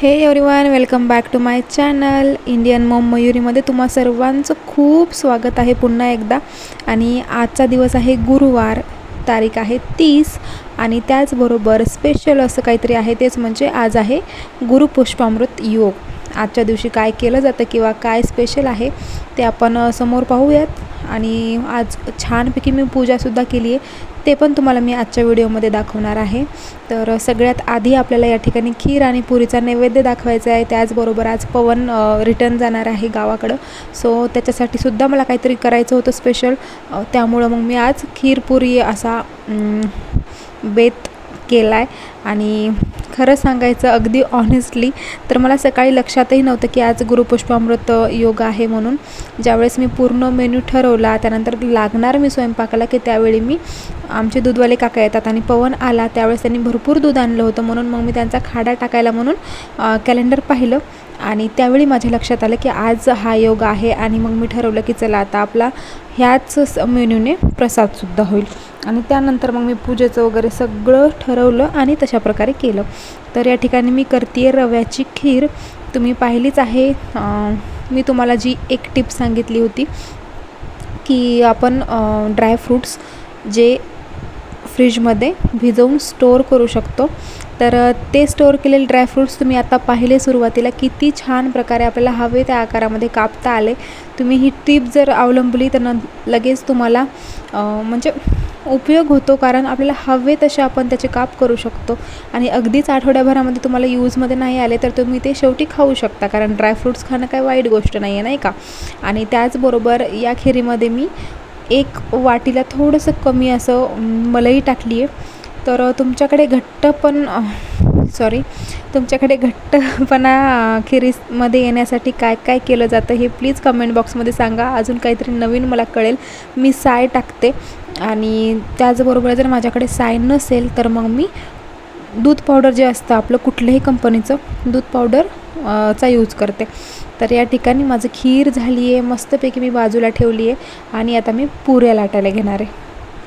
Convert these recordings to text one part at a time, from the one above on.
हे everyone, welcome back to my channel Indian mom मयुरीमध्ये तुम्हा सर्वांचं खूप स्वागत आहे पुन्हा एकदा। आणि आजचा दिवस आहे गुरुवार, तारीख आहे 30 आणि त्याचबरोबर स्पेशल असं काहीतरी आहे, तेच म्हणजे आज आहे गुरुपुष्पामृत योग। आजच्या दिवशी काय केलं जातं किंवा काय स्पेशल आहे ते आपण समोर पाहूयात। आणि आज छानपैकी मी पूजासुद्धा केली आहे, ते पण तुम्हाला मी आजच्या व्हिडिओमध्ये दाखवणार आहे। तर सगळ्यात आधी आपल्याला या ठिकाणी खीर आणि पुरीचा नैवेद्य दाखवायचा आहे। त्याचबरोबर आज पवन रिटर्न जाणार आहे गावाकडं, सो त्याच्यासाठी सुद्धा मला काहीतरी करायचं होतं स्पेशल, त्यामुळे मग मी आज खीर पुरी असा बेत केला आहे। आणि खरं सांगायचं अगदी ऑनेस्टली तर मला सकाळी लक्षातही नव्हतं की आज गुरुपुष्पामृत योग आहे म्हणून। ज्यावेळेस मी पूर्ण मेन्यू ठरवला, त्यानंतर लागणार मी स्वयंपाकाला की त्यावेळी मी आमचे दूधवाले काका येतात आणि पवन आला त्यावेळेस त्यांनी भरपूर दूध आणलं होतं, म्हणून मग मी त्यांचा खाडा टाकायला म्हणून कॅलेंडर पाहिलं आणि त्यावेळी माझ्या लक्षात आलं की आज हा योग आहे। आणि मग मी ठरवलं की चला आता आपला ह्याच मेन्यूने प्रसादसुद्धा होईल। आणि त्यानंतर मग मी पूजेचं वगैरे सगळं ठरवलं आणि तशा प्रकारे केलं। तर या ठिकाणी मी करते रव्याची खीर, तुम्ही पाहिलीच आहे। मी तुम्हाला जी एक टिप सांगितली होती की आपण ड्रायफ्रूट्स जे फ्रीजमध्ये भिजवून स्टोअर करू शकतो, तर ते स्टोअर केलेले ड्रायफ्रूट्स तुम्ही आता पाहिले सुरुवातीला किती छान प्रकारे आपल्याला हवे त्या आकारामध्ये कापता आले। तुम्ही ही टिप जर अवलंबली तर लगेच तुम्हाला म्हणजे उपयोग होतो, कारण आपल्याला हवे तसे आपण त्याचे काप करू शकतो। आणि अगदीच आठवड्याभरामध्ये तुम्हाला यूजमध्ये नाही आले तर तुम्ही ते शेवटी खाऊ शकता, कारण ड्रायफ्रूट्स खाणं काही वाईट गोष्ट नाही आहे, नाही का। आणि त्याचबरोबर या खिरीमध्ये मी एक वाटीला थोडंसं कमी असं मलई टाकली आहे। तर तुमच्याकडे घट्टपणा खिरीमध्ये येण्यासाठी काय काय केलं जातं हे प्लीज कमेंट बॉक्समध्ये सांगा। अजून काहीतरी नवीन मला कळेल। मी साय टाकते आणि त्याचबरोबर जर माझ्याकडे साय नसेल तर मग मी दूध पावडर जे असतं आपलं कुठल्याही कंपनीचं दूध पावडर चा यूज करते। तर या ठिकाणी माझं खीर झाली आहे, मस्तपैकी मी बाजूला ठेवली आहे आणि आता मी पुऱ्या लाटायला घेणार आहे।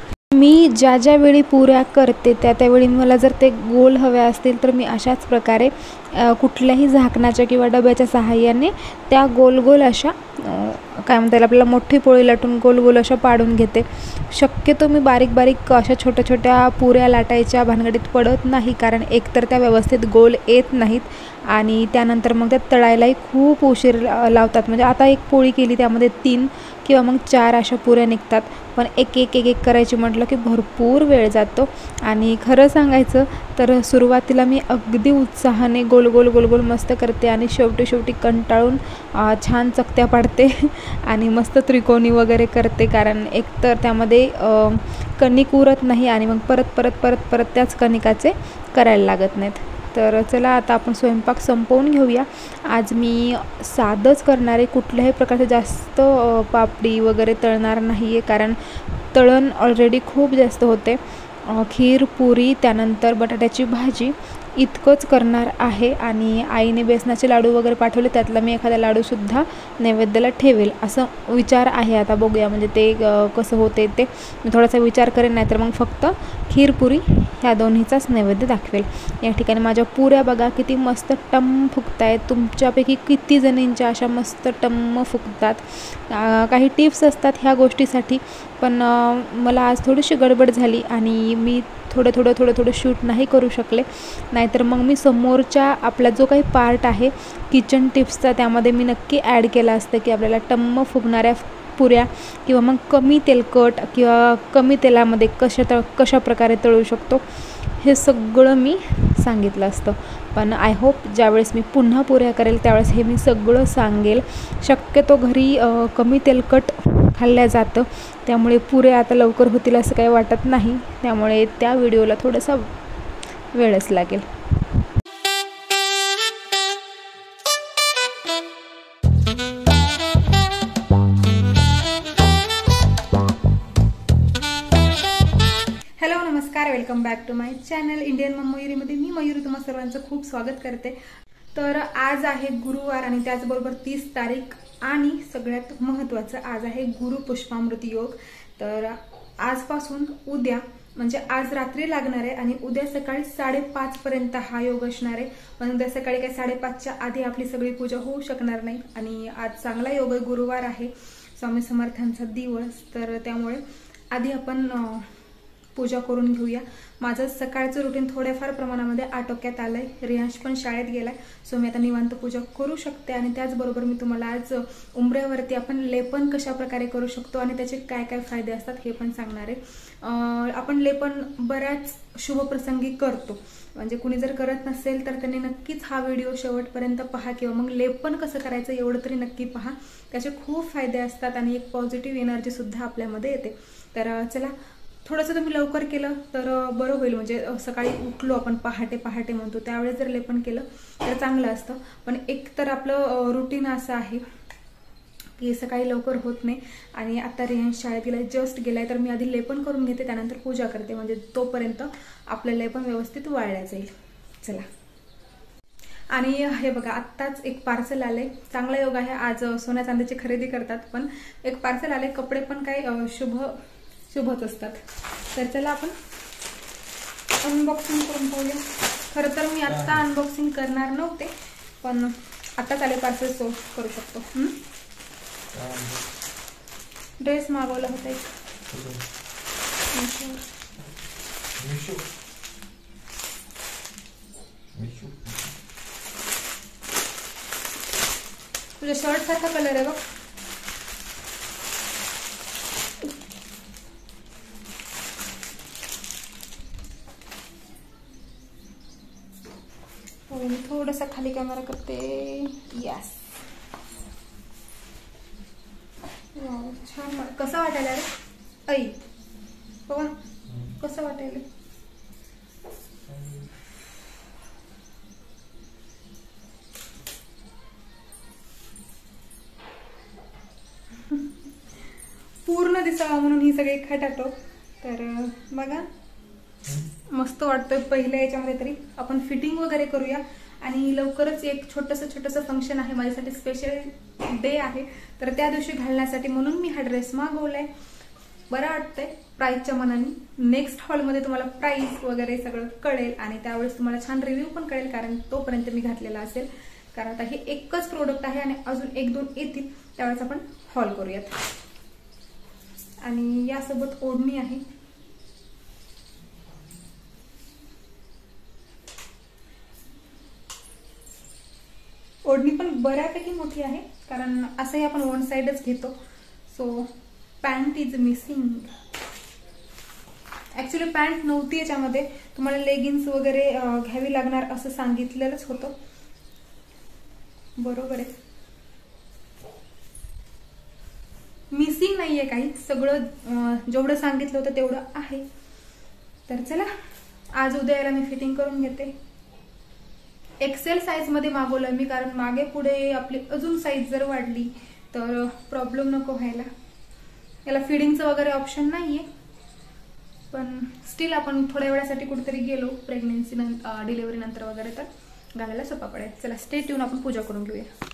मी ज्या वेळी पुऱ्या करते त्यावेळी मला जर ते गोल हव्या असतील तर मी अशाच प्रकारे कुठल्याही झाकणाच्या किंवा डब्याच्या सहाय्याने त्या गोल गोल अशा काय म्हणता येईल आपल्याला मोठी पोळी लाटून गोल गोल अशा पाडून घेते। शक्यतो मी बारीक बारीक अशा छोट्या छोट्या पुऱ्या लाटायच्या भानगडीत पडत नाही, कारण एकतर त्या व्यवस्थित गोल येत नाहीत आणि त्यानंतर मग त्या तळायलाही खूप उशीर लावतात। म्हणजे आता एक पोळी केली त्यामध्ये 3 किंवा मग 4 अशा पुऱ्या निघतात, पण एक करायची म्हटलं की भरपूर वेळ जातो। आणि खरं सांगायचं तर सुरुवातीला मी अगदी उत्साहाने गोल गोल मस्त करते आणि शेवटी कंटाळून छान चकत्या पाडते आणि मस्त त्रिकोणी वगैरे करते, कारण एकतर त्यामध्ये कणिक उरत नाही आणि मग परत त्याच कणिकाचे करायला लागत नाहीत। तर चला आता आपण स्वयंपाक संपवून घेऊया। आज मी साधंच करणार आहे, कुठल्याही प्रकारचे जास्त पापडी वगैरे तळणार नाही आहे, कारण तळण ऑलरेडी खूप जास्त होते। खीर पुरी त्यानंतर बटाट्याची भाजी इतकंच करणार आहे। आणि आईने बेसनाचे लाडू वगैरे पाठवले, त्यातला मी एखादा लाडूसुद्धा नैवेद्याला ठेवेल असं विचार आहे। आता बघूया म्हणजे ते कसं होते ते मी थोडासा विचार करेन, नाहीतर मग फक्त खीर पुरी ह्या दोन्हीचाच नैवेद्य दाखवेल। या ठिकाणी माझ्या पुऱ्या बघा किती मस्त टम्म फुगत आहेत। तुमच्यापैकी किती जणींच्या अशा मस्त टम्म फुगतात? काही टिप्स असतात ह्या गोष्टीसाठी, पण मला आज थोडीशी गडबड झाली आणि मी थोडं शूट नाही करू शकले, नाहीतर मग मी समोरच्या आपला जो काही पार्ट आहे किचन टिप्सचा त्यामध्ये मी नक्की ॲड केला असतं की आपल्याला टम्म फुगणाऱ्या पुऱ्या किंवा मग कमी तेलकट किंवा कमी तेलामध्ये कशा प्रकारे तळू शकतो हे सगळं मी सांगितलं असतं। पण आय होप ज्यावेळेस मी पुन्हा पुऱ्या करेल त्यावेळेस हे मी सगळं सांगेल। शक्यतो घरी कमी तेलकट खाल्ल्या जातं, त्यामुळे पुऱ्या आता लवकर होतील असं काही वाटत नाही, त्यामुळे त्या व्हिडिओला थोडासा वेळच लागेल। हॅलो नमस्कार, welcome back to my channel Indian mom मयुरीमध्ये मी मयुरी तुम्हा सर्वांचं खूप स्वागत करते। तर आज आहे गुरुवार आणि त्याचबरोबर 30 तारीख आणि सगळ्यात महत्त्वाचं आज आहे गुरुपुष्पामृत योग। तर आजपासून उद्या म्हणजे आज रात्री लागणार आहे आणि उद्या सकाळी 5:30 पर्यंत हा योग असणार आहे. पण उद्या सकाळी काही 5:30च्या आधी आपली सगळी पूजा होऊ शकणार नाही. आणि आज चांगला योग आहे, गुरुवार आहे, स्वामी समर्थांचा दिवस, तर त्यामुळे आधी आपण पूजा करून घेऊया. माझं सकाळचं रुटीन थोड्याफार प्रमाणामध्ये आटोक्यात आलंय. रियांश पण शाळेत गेलाय, सो मी आता निवांत पूजा करू शकते. आणि त्याचबरोबर मी तुम्हाला आज उंबऱ्यावरती आपण लेपन कशा प्रकारे करू शकतो आणि त्याचे काय काय फायदे असतात हे पण सांगणार आहे. आपण लेपन बऱ्याच शुभप्रसंगी करतो, म्हणजे कुणी जर करत नसेल तर त्यांनी नक्कीच हा व्हिडिओ शेवटपर्यंत पहा, किंवा मग लेपन कसं करायचं एवढं तरी नक्की पहा. त्याचे खूप फायदे असतात आणि एक पॉझिटिव्ह एनर्जी सुद्धा आपल्यामध्ये येते. तर चला, थोडंसं तुम्ही लवकर केलं तर बरं होईल. म्हणजे सकाळी उठलो आपण पहाटे म्हणतो, त्यावेळेस जर लेपन केलं तर चांगलं असतं. पण एक तर आपलं रुटीन असं आहे की सकाळी लवकर होत नाही. आणि आता रियांश शाळेत गेलाय, जस्ट गेलाय, तर मी आधी लेपन करून घेते, त्यानंतर पूजा करते, म्हणजे तोपर्यंत आपलं लेपन व्यवस्थित वाळल्या जाईल. चला. आणि हे बघा, आत्ताच एक पार्सल आलंय. चांगला योग आहे, आज सोन्या चांदीची खरेदी करतात, पण एक पार्सल आलंय. कपडे पण काय शुभच असतात. तर चला आपण अनबॉक्सिंग करून पाहूया. खरं तर मी आत्ता अनबॉक्सिंग करणार नव्हते, पण आत्ताच आले पार्सल, सो करू शकतो. ड्रेस मागवला होता एक. तुझ्या शर्ट सारखा कलर आहे बघ. मी थोडासा खाली कॅमेरा करते. यस, छान. कसं वाटायला रे ऐ पवन, कसं वाटायला? पूर्ण दिसावा म्हणून ही सगळी खटाटो. तर बघा, मस्त वाटतंय. पहिल्या याच्यामध्ये तरी आपण फिटिंग वगैरे करूया. आणि लवकरच एक छोटंसं फंक्शन आहे माझ्यासाठी, स्पेशल डे आहे, तर त्या दिवशी घालण्यासाठी म्हणून मी हा ड्रेस मागवलाय. बरं वाटतंय प्राईसच्या मनाने. नेक्स्ट हॉलमध्ये तुम्हाला प्राईस वगैरे सगळं कळेल आणि त्यावेळेस तुम्हाला छान रिव्ह्यू पण कळेल, कारण तोपर्यंत मी घातलेला असेल. कारण आता हे एकच प्रोडक्ट आहे आणि अजून 1-2 येतील, त्यावेळेस आपण हॉल करूयात. आणि यासोबत ओढणी आहे. ओढणी पण बऱ्यापैकी मोठी आहे, कारण असंही आपण वन साइडच घेतो. So pant is missing. Actually pant नव्हती याच्यामध्ये, तुम्हाला लेगिन्स वगैरे घ्यावी लागणार असं सांगितलेलंच होतं. बरोबर आहे, मिसिंग नाहीये काही, सगळं जेवढं सांगितलं होतं तेवढं आहे. तर चला, आज उद्या याला मी फिटिंग करून घेते. एक्सेल साईज मध्ये मागवलं मी, कारण मागे पुढे आपली अजून साईज जर वाढली तर प्रॉब्लेम नको व्हायला. याला फिडिंगचं वगैरे ऑप्शन नाहीये, पण स्टील आपण थोड्या वेळासाठी कुठेतरी गेलो प्रेग्नन्सी डिलिव्हरी नंतर वगैरे तर घालायला सोपा पडेल. चला, स्टे ट्यून, आपण पूजा करून घेऊया.